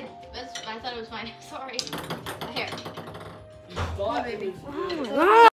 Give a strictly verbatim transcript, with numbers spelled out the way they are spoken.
I, that's, I thought it was fine. Sorry. Here. You thought it was Oh,